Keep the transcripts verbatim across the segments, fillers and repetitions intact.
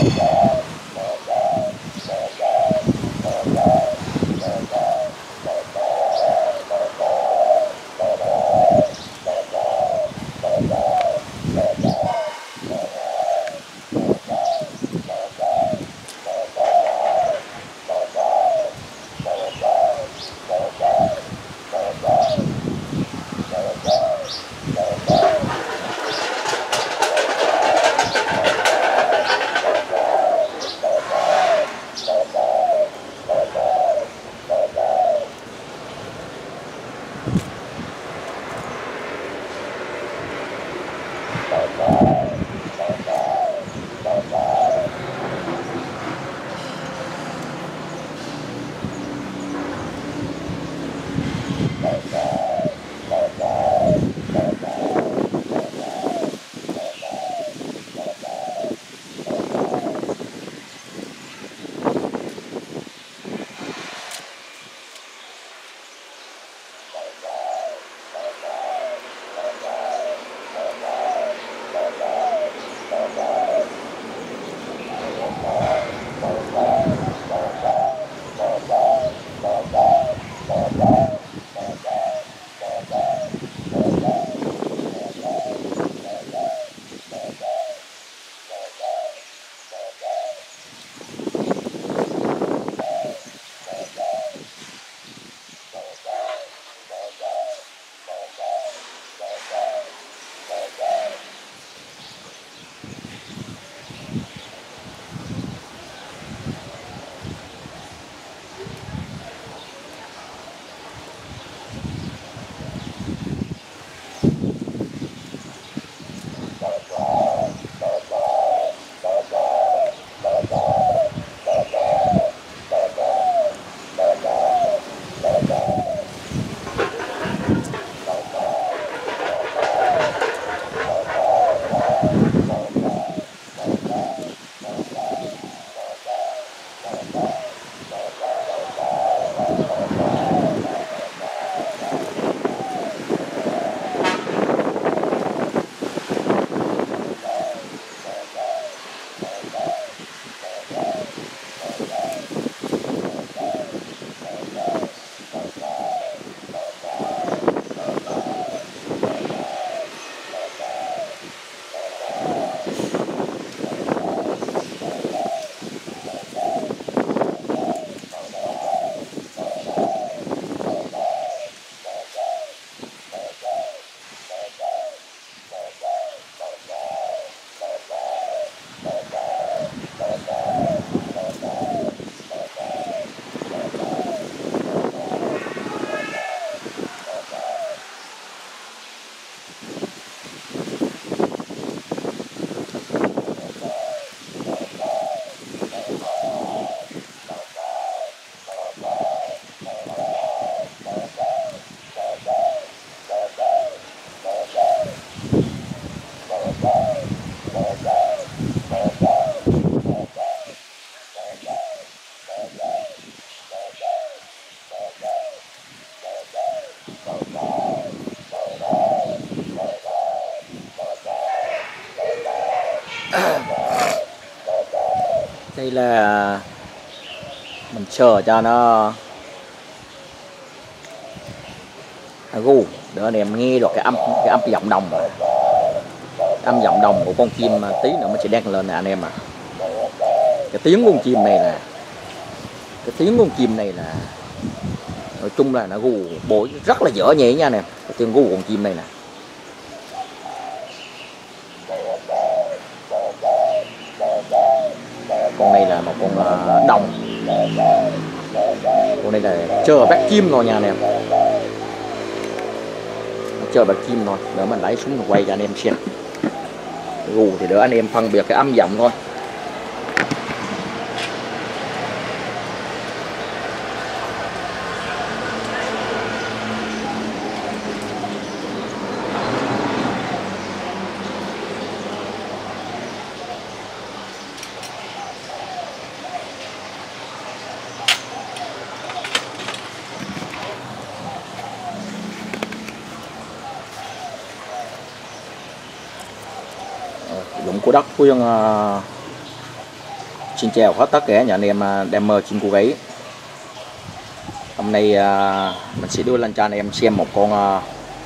Đây là mình chờ cho nó gu để anh em nghe được cái âm cái âm giọng đồng rồi. Âm giọng đồng của con chim tí nữa mình sẽ đăng lên nè anh em ạ. À. Cái tiếng con chim này là cái tiếng con chim này là nói chung là nó gu bối rất là dở nhẹ nha anh em. Cái tiếng gu con chim này nè. Con này là một con đồng. Con này là chờ bắt chim rồi nha anh em. Chờ bắt chim thôi. Đỡ mình lấy súng quay cho anh em xem. Gù thì đỡ anh em phân biệt cái âm giọng thôi. Dụng của đất khuyên uh, Xin chào hết tất cả nhà anh em đam mê chim cú gáy. Hôm nay mình sẽ đưa lên cho anh em xem một con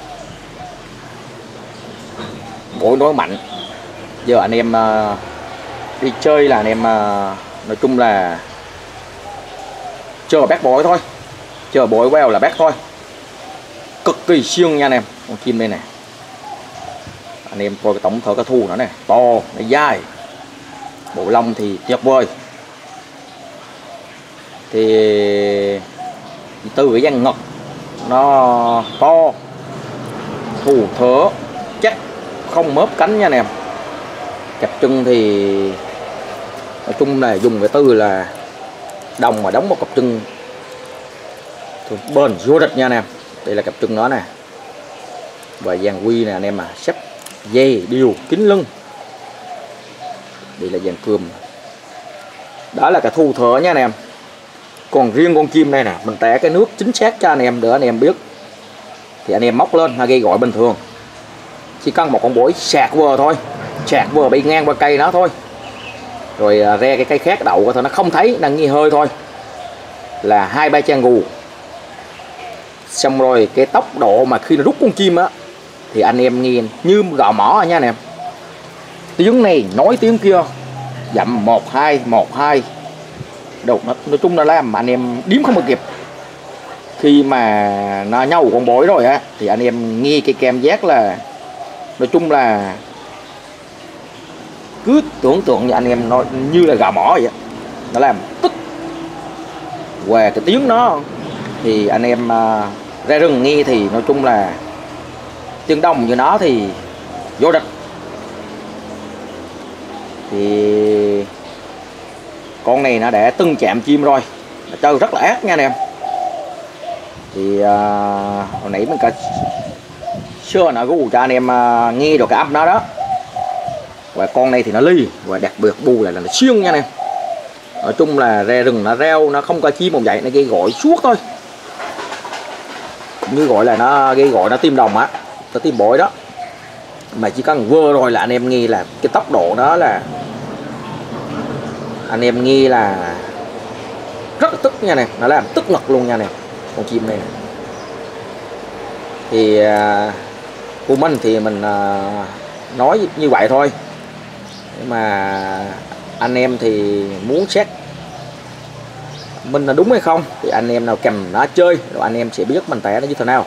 bổi nối mạnh. Giờ anh em đi chơi là anh em nói chung là chờ bác bội thôi, chờ bội queo là bác thôi, cực kỳ siêng nha anh em. Con chim đây nè, anh em coi cái tổng thể cái thu nó này, to, nó dài, bộ lông thì tuyệt vời. Thì từ cái dàn ngực nó to, thủ thớ chắc, không mớp cánh nha anh em. Cặp chân thì nói chung là dùng cái từ là đồng mà đóng một cặp chân bền vô địch nha anh em. Đây là cặp chân nó nè, và dàn quy nè anh em, mà sắp dây đều kín lưng. Đây là dàn cườm, đó là cái thu thở nha anh em. Còn riêng con chim này nè, mình tẻ cái nước chính xác cho anh em để anh em biết, thì anh em móc lên hay gây gọi bình thường, chỉ cần một con bổi sạc vừa thôi, sạc vừa bị ngang qua cây nó thôi, rồi re cái cây khác đậu thôi, nó không thấy, đang nghi hơi thôi là hai ba trang gù. Xong rồi cái tốc độ mà khi nó rút con chim á thì anh em nghe như gò mỏ nha anh em. Tiếng này nói tiếng kia, dặm một hai một hai đầu, nói chung là làm mà anh em điếm không được kịp. Khi mà nó nhau con bối rồi á thì anh em nghe cái cảm giác là nói chung là cứ tưởng tượng như anh em nói như là gà mỏ vậy á, nó làm tức. Và cái tiếng nó thì anh em uh, ra rừng nghe thì nói chung là tiếng đồng như nó thì vô địch. Thì con này nó đã từng chạm chim rồi, nó chơi rất là ác nha anh em. Thì uh, hồi nãy mình cả sơ nó gu cho anh em uh, nghe được cái âm nó đó. Và con này thì nó ly, và đặc biệt bù lại là nó siêng nha anh em. Nói chung là ra rừng nó reo, nó không có chim một vậy, nó gây gọi suốt thôi, cũng như gọi là nó gây gọi nó tim đồng á, nó tim bội đó. Mà chỉ cần vừa rồi là anh em nghe là cái tốc độ đó là anh em nghe là rất là tức nha nè, nó làm tức ngực luôn nha nè con chim này. Thì uh, của mình thì mình uh, nói như vậy thôi, nhưng mà anh em thì muốn xét mình là đúng hay không thì anh em nào cầm nó chơi rồi anh em sẽ biết mình tẻ nó như thế nào.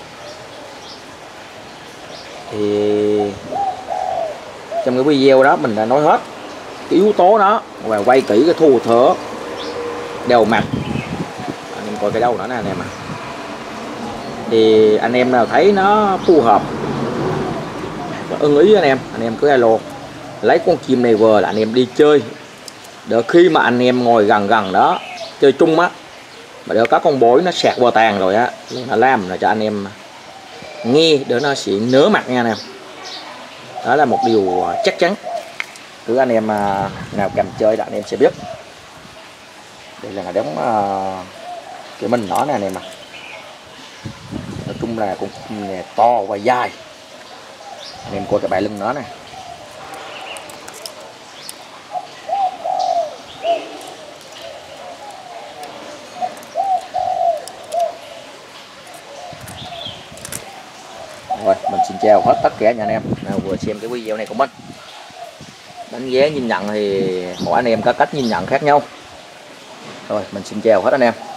Thì trong cái video đó mình đã nói hết cái yếu tố đó, và quay kỹ cái thu thở đều mặt. Anh em coi cái đâu nữa nè anh em à. Thì anh em nào thấy nó phù hợp và ưng ý anh em, anh em cứ alo lấy con chim này vừa là anh em đi chơi. Để khi mà anh em ngồi gần gần đó chơi chung á, mà đỡ có con bối nó sạc vào tàn rồi á, nó làm là cho anh em nghe để nó sẽ nớ mặt nha anh em. Đó là một điều chắc chắn, cứ anh em nào cầm chơi là anh em sẽ biết. Đây là đống uh, cái mình nó nè anh em à. Nói chung là con chim to và dài. Anh em coi cái bãi lưng nó này. Rồi, mình xin chào hết tất cả nhà anh em nào vừa xem cái video này của mình. Đánh giá nhìn nhận thì mỗi anh em có cách nhìn nhận khác nhau. Rồi, mình xin chào hết anh em.